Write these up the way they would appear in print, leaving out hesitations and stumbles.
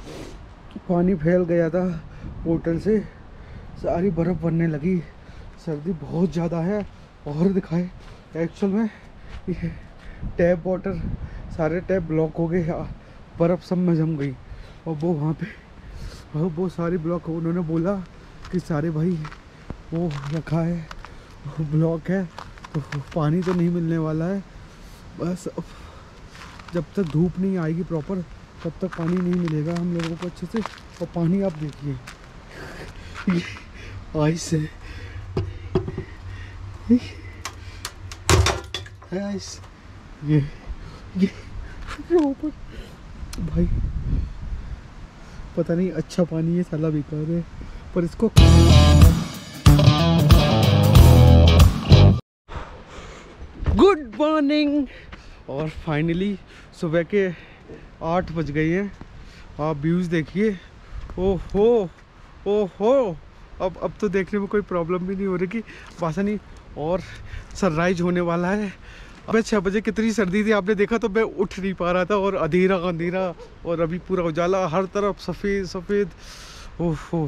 पानी फैल गया था पोर्टल से, सारी बर्फ़ बनने लगी, सर्दी बहुत ज़्यादा है। और दिखाए एक्चुअल में ये टैप वाटर, सारे टैप ब्लॉक हो गए, बर्फ़ सब में जम गई। और वो वहाँ पे वो सारी ब्लॉक, उन्होंने बोला कि सारे भाई वो रखा है, वो ब्लॉक है, तो पानी तो नहीं मिलने वाला है। बस जब तक धूप नहीं आएगी प्रॉपर तब तक पानी नहीं मिलेगा हम लोगों को अच्छे से। और पानी आप देखिए, ये आइस है, आइस, ये ऊपर भाई पता नहीं, अच्छा पानी है साला बेकार है, पर इसको गुड मॉर्निंग। और फाइनली सुबह के 8 बज गए हैं। आप व्यूज़ देखिए, ओहो ओहो। अब तो देखने में कोई प्रॉब्लम भी नहीं हो रही कि बासा नहीं। और सनराइज होने वाला है। अबे 6 बजे कितनी सर्दी थी आपने देखा, तो मैं उठ नहीं पा रहा था, और अंधेरा अंधेरा, और अभी पूरा उजाला, हर तरफ सफ़ेद सफ़ेद। ओहो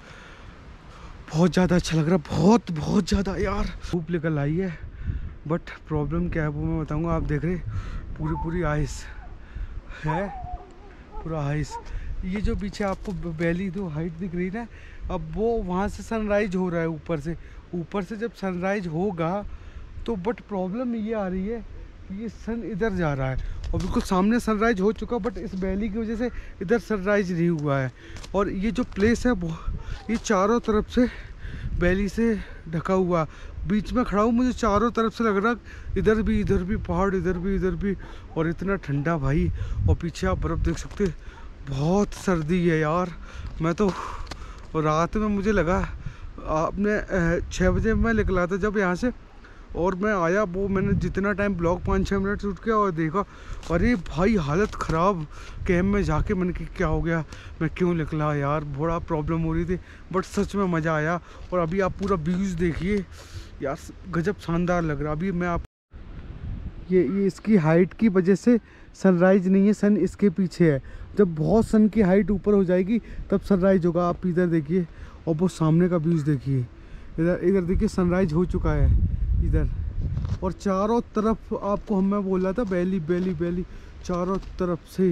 बहुत ज़्यादा अच्छा लग रहा, बहुत बहुत ज़्यादा यार। धूप निकल आई है, बट प्रॉब्लम क्या है वो मैं बताऊंगा। आप देख रहे पूरी पूरी आइस है, पूरा आइस। ये जो पीछे आपको वैली जो हाइट दिख रही है ना, अब वो वहाँ से सनराइज हो रहा है ऊपर से जब सनराइज होगा तो, बट प्रॉब्लम ये आ रही है कि ये सन इधर जा रहा है, और बिल्कुल सामने सनराइज हो चुका, बट इस वैली की वजह से इधर सनराइज नहीं हुआ है। और ये जो प्लेस है ये चारों तरफ से वैली से ढका हुआ, बीच में खड़ा हूँ, मुझे चारों तरफ से लग रहा इधर भी पहाड़, इधर भी, और इतना ठंडा भाई। और पीछे आप बर्फ़ देख सकते, बहुत सर्दी है यार। मैं तो रात में मुझे लगा, आपने 6 बजे मैं निकला था जब यहाँ से, और मैं आया, वो मैंने जितना टाइम ब्लॉग 5-6 मिनट शूट किया, और देखा अरे भाई हालत ख़राब। कैम्प में जाके मैंने कि क्या हो गया, मैं क्यों निकला यार, बड़ा प्रॉब्लम हो रही थी, बट सच में मज़ा आया। और अभी आप पूरा व्यूज़ देखिए यार, गजब शानदार लग रहा। अभी मैं आप ये इसकी हाइट की वजह से सनराइज नहीं है, सन इसके पीछे है। जब बहुत सन की हाइट ऊपर हो जाएगी तब सनराइज होगा। आप इधर देखिए, और वो सामने का व्यूज़ देखिए, इधर देखिए सनराइज हो चुका है इधर। और चारों तरफ आपको मैं बोल रहा था वैली चारों तरफ से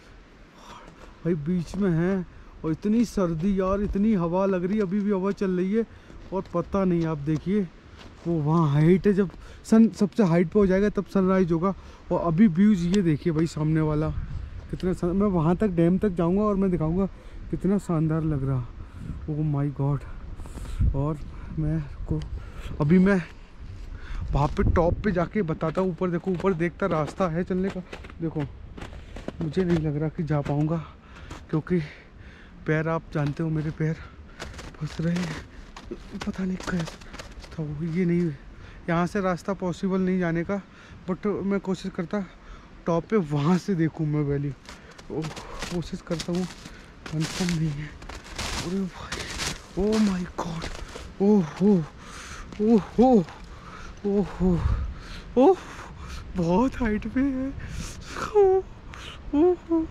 भाई बीच में है। और इतनी सर्दी यार, इतनी हवा लग रही है, अभी भी हवा चल रही है, और पता नहीं। आप देखिए वो वहाँ हाइट है, जब सन सबसे हाइट पे हो जाएगा तब सनराइज होगा। और अभी व्यूज़ ये देखिए भाई सामने वाला कितना, मैं वहाँ तक डैम तक जाऊँगा और मैं दिखाऊँगा कितना शानदार लग रहा। Oh my god. और अभी मैं वहाँ पे टॉप पे जाके बताता हूँ। ऊपर देखो, ऊपर देखता रास्ता है चलने का, देखो मुझे नहीं लग रहा कि जा पाऊँगा, क्योंकि पैर, आप जानते हो मेरे पैर फंस रहे हैं, पता नहीं कैसे था वो। ये नहीं, यहाँ से रास्ता पॉसिबल नहीं जाने का, बट मैं कोशिश करता टॉप पे वहाँ से देखूँ मैं वैली, कोशिश करता हूँ, कंफर्म नहीं है। अरे भाई ओ माय गॉड, ओहो ओहो ओहो ओह, बहुत हाइट पे है। ओहो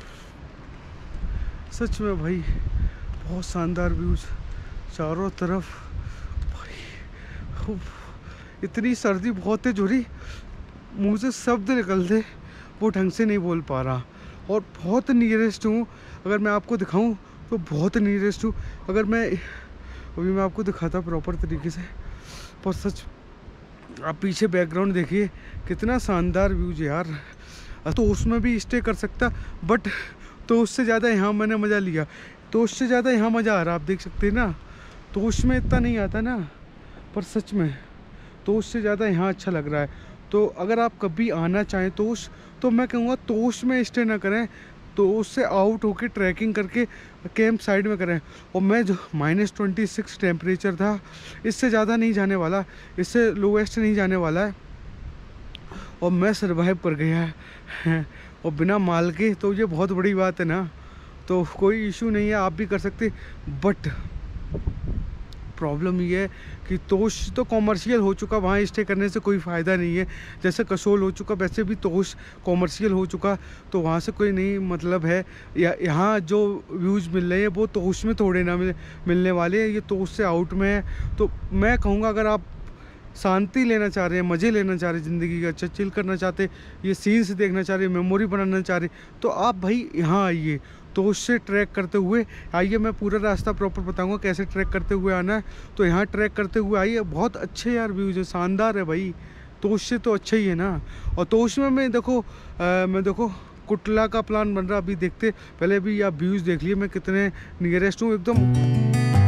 सच में भाई बहुत शानदार व्यूज़ चारों तरफ भाई। इतनी सर्दी बहुत तेज हो रही, मुँह से शब्द निकलते वो ढंग से नहीं बोल पा रहा। और बहुत नियरेस्ट हूँ, अगर मैं आपको दिखाऊं तो बहुत नियरेस्ट हूँ। अगर मैं अभी मैं आपको दिखाता प्रॉपर तरीके से, पर सच आप पीछे बैकग्राउंड देखिए कितना शानदार व्यूज यार। तो उसमें भी स्टे कर सकता, बट तो उससे ज़्यादा यहाँ मैंने मज़ा लिया, तो उससे ज़्यादा यहाँ मज़ा आ रहा, आप देख सकते हैं ना। तो उसमें इतना नहीं आता ना, पर सच में तो उससे ज़्यादा यहाँ अच्छा लग रहा है। तो अगर आप कभी आना चाहें तो मैं कहूँगा तोश में स्टे ना करें, तो उससे आउट होके ट्रैकिंग करके कैंप साइड में करें। और मैं जो -26 टेम्परेचर था, इससे ज़्यादा नहीं जाने वाला, इससे लोवेस्ट नहीं जाने वाला है, और मैं सर्वाइव कर गया है और बिना माल के, तो ये बहुत बड़ी बात है ना। तो कोई इशू नहीं है, आप भी कर सकते। बट प्रॉब्लम ये है कि तोश तो कॉमर्शियल हो चुका, वहाँ स्टे करने से कोई फ़ायदा नहीं है। जैसे कसोल हो चुका वैसे भी तोश कॉमर्शियल हो चुका, तो वहाँ से कोई नहीं मतलब है। यहाँ जो व्यूज़ मिल रहे हैं वो तोश में थोड़े ना मिलने वाले हैं, ये तोश से आउट में है। तो मैं कहूँगा अगर आप शांति लेना चाह रहे हैं, मज़े लेना चाह रहे हैं ज़िंदगी का, अच्छा चिल करना चाहते हैं, ये सीन्स देखना चाह रहे हैं, मेमोरी बनाना चाह रहे हैं, तो आप भाई यहाँ आइए। तो उससे ट्रैक करते हुए आइए, मैं पूरा रास्ता प्रॉपर बताऊंगा कैसे ट्रैक करते हुए आना है। तो यहाँ ट्रैक करते हुए आइए, बहुत अच्छे यार व्यूज़ है, शानदार है भाई। तोश से तो अच्छा ही है ना। और तोश में मैं देखो कुटला का प्लान बन रहा, अभी देखते पहले भी आप व्यूज़ देख लिए मैं कितने नियरेस्ट हूँ एकदम।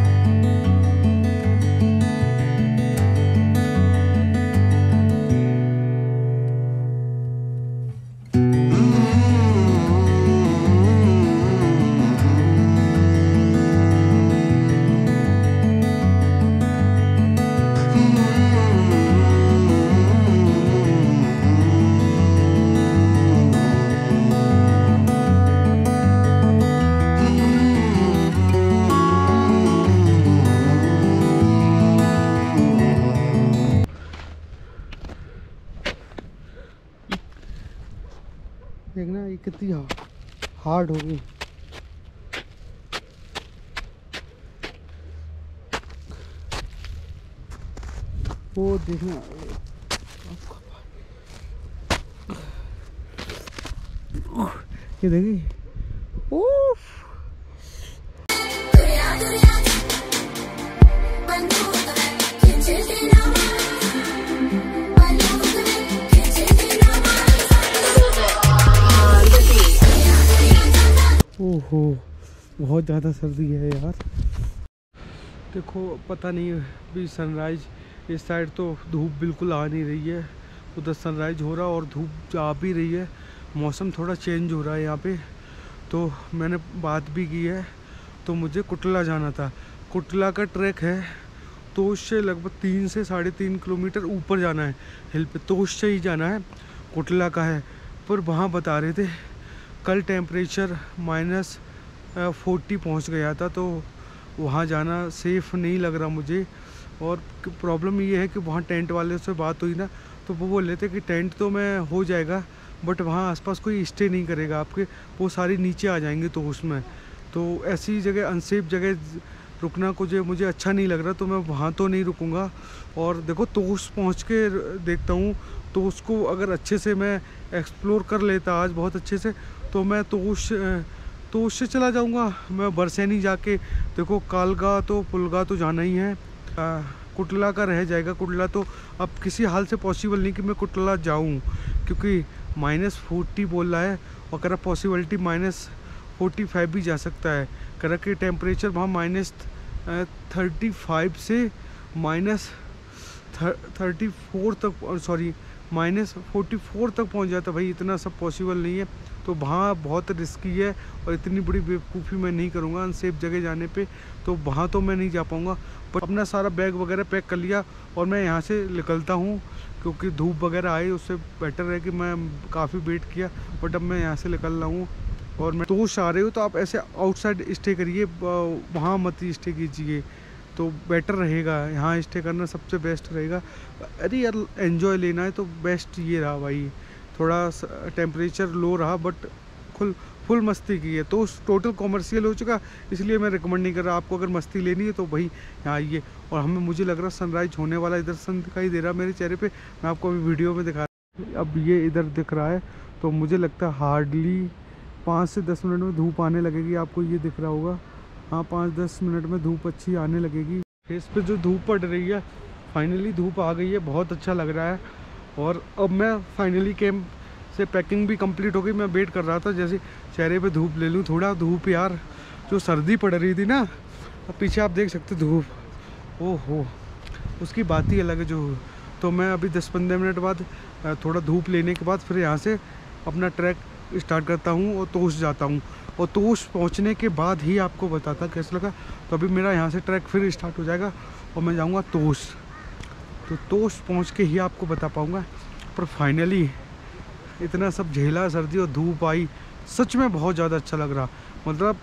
देखना ये कितनी हार्ड होगी। वो देखना ये देखिए, ओफ ओहो बहुत ज़्यादा सर्दी है यार। देखो पता नहीं अभी सनराइज इस साइड तो धूप बिल्कुल आ नहीं रही है, उधर सनराइज हो रहा और धूप आ भी रही है। मौसम थोड़ा चेंज हो रहा है यहाँ पे। तो मैंने बात भी की है, तो मुझे कुटला जाना था। कुटला का ट्रैक है तोश से लगभग 3 से 3.5 किलोमीटर ऊपर जाना है हिल पे, तोश से ही जाना है, कुटला का है। पर वहाँ बता रहे थे कल टेम्परेचर -40 पहुँच गया था, तो वहाँ जाना सेफ़ नहीं लग रहा मुझे। और प्रॉब्लम ये है कि वहाँ टेंट वाले से बात हुई ना, तो वो बोल रहे थे कि टेंट तो मैं हो जाएगा बट वहाँ आसपास कोई स्टे नहीं करेगा आपके, वो सारी नीचे आ जाएंगे तो उसमें। तो ऐसी जगह अनसेफ जगह रुकना मुझे अच्छा नहीं लग रहा, तो मैं वहाँ तो नहीं रुकूँगा। और देखो तोश पहुँच के देखता हूँ, तो उसको अगर अच्छे से मैं एक्सप्लोर कर लेता आज बहुत अच्छे से, तो मैं तोश से चला जाऊँगा। मैं बरसैनी जाके देखो कालगा तो पुलगा तो जाना ही है, कुटला का रह जाएगा। कुटला तो अब किसी हाल से पॉसिबल नहीं कि मैं कुटला जाऊँ, क्योंकि -40 बोल रहा है, और अगर पॉसिबिलिटी -45 भी जा सकता है। कर के टेम्परेचर वहाँ -35 से -34 तक, सॉरी -44 तक पहुँच जाता भाई, इतना सब पॉसिबल नहीं है। तो वहाँ बहुत रिस्की है और इतनी बड़ी बेवकूफ़ी मैं नहीं करूँगा अनसेफ जगह जाने पे, तो वहाँ तो मैं नहीं जा पाऊँगा। पर अपना सारा बैग वगैरह पैक कर लिया और मैं यहाँ से निकलता हूँ, क्योंकि धूप वगैरह आई, उससे बेटर है कि मैं काफ़ी वेट किया, बट अब मैं यहाँ से निकल रहा हूँ। और मैं तोश आ रहे हो तो आप ऐसे आउटसाइड स्टे करिए, वहाँ मत स्टे कीजिए, तो बेटर रहेगा। यहाँ स्टे करना सबसे बेस्ट रहेगा। अरे यार एंजॉय लेना है तो बेस्ट ये रहा भाई, थोड़ा टेम्परेचर लो रहा बट फुल मस्ती की है। तो टोटल कॉमर्शियल हो चुका, इसलिए मैं रिकमेंड नहीं कर रहा। आपको अगर मस्ती लेनी है तो भाई यहाँ आइए। और मुझे लग रहा सनराइज होने वाला इधर सन दिखाई दे रहा मेरे चेहरे पे, मैं आपको अभी वीडियो में दिखा रहा हूँ। अब ये इधर दिख रहा है, तो मुझे लगता है हार्डली 5 से 10 मिनट में धूप आने लगेगी। आपको ये दिख रहा होगा, हाँ 5-10 मिनट में धूप अच्छी आने लगेगी। फेस पे जो धूप पड़ रही है, फाइनली धूप आ गई है, बहुत अच्छा लग रहा है। और अब मैं फाइनली कैंप से पैकिंग भी कंप्लीट हो गई। मैं वेट कर रहा था जैसे चेहरे पे धूप ले लूँ थोड़ा। धूप यार जो सर्दी पड़ रही थी ना, अब पीछे आप देख सकते धूप, ओहो उसकी बात ही अलग है जो। तो मैं अभी 10-15 मिनट बाद थोड़ा धूप लेने के बाद फिर यहाँ से अपना ट्रैक स्टार्ट करता हूँ और तोश जाता हूँ। और तोश पहुँचने के बाद ही आपको बताता कैसा लगा। तो अभी मेरा यहाँ से ट्रैक फिर स्टार्ट हो जाएगा और मैं जाऊँगा तोश। तो तोश पहुँच के ही आपको बता पाऊँगा। पर फाइनली इतना सब झेला, सर्दी और धूप आई, सच में बहुत ज़्यादा अच्छा लग रहा। मतलब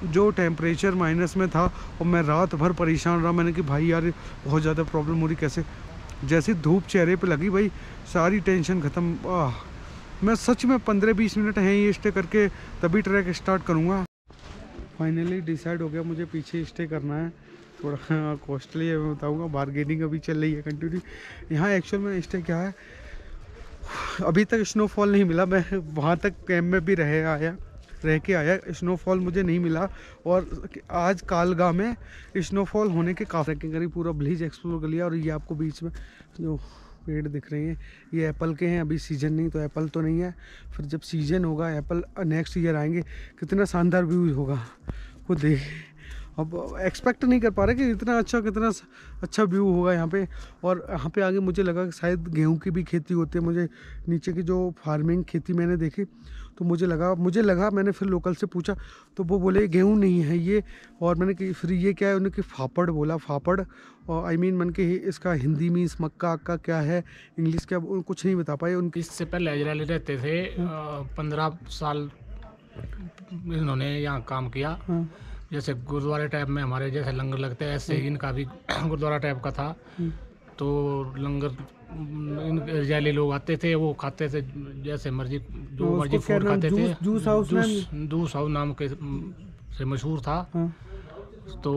जो टेम्परेचर माइनस में था और मैं रात भर परेशान रहा। मैंने कि भाई यार बहुत ज़्यादा प्रॉब्लम हो रही, कैसे। जैसे धूप चेहरे पे लगी भाई सारी टेंशन ख़त्म। मैं सच में 15-20 मिनट हैं ये स्टे करके तभी ट्रैक स्टार्ट करूँगा। फाइनली डिसाइड हो गया मुझे पीछे स्टे करना है। थोड़ा कॉस्टली है मैं बताऊँगा, बारगेनिंग अभी चल रही है कंटिन्यू। यहाँ एक्चुअल में स्टे क्या है, अभी तक स्नोफॉल नहीं मिला। मैं वहाँ तक कैंप में भी रह के आया, स्नोफॉल मुझे नहीं मिला। और आज कालगा में स्नोफॉल होने के काफ़ी करीब पूरा विलेज एक्सप्लोर कर लिया। और ये आपको बीच में जो पेड़ दिख रहे हैं ये एप्पल के हैं। अभी सीज़न नहीं तो एप्पल तो नहीं है, फिर जब सीज़न होगा एप्पल नेक्स्ट ईयर आएंगे। कितना शानदार व्यू होगा वो देख, अब एक्सपेक्ट नहीं कर पा रहे कि कितना अच्छा व्यू होगा यहाँ पे। और यहाँ पे आगे मुझे लगा कि शायद गेहूं की भी खेती होती है। मुझे नीचे की जो फार्मिंग खेती मैंने देखी तो मुझे लगा मैंने फिर लोकल से पूछा तो वो बोले गेहूं नहीं है ये। और मैंने कि फिर ये क्या है, उन्होंने कि फापड़ बोला, फापड़। और आई मीन मन के इसका हिंदी मीन्स मक्का अक्का क्या है, इंग्लिश क्या, कुछ नहीं बता पाए उनकी। इससे पहले इजरायली रहते थे 15 साल इन्होंने यहाँ काम किया। हाँ। जैसे गुरुद्वारे टाइप में हमारे जैसे लंगर लगते हैं ऐसे ही इनका भी गुरुद्वारा टाइप का था। तो लंगर इजरायली लोग आते थे, वो खाते थे जैसे मर्जी जो मर्जी फूड खाते थे। जूस हाउस नाम के से मशहूर था। तो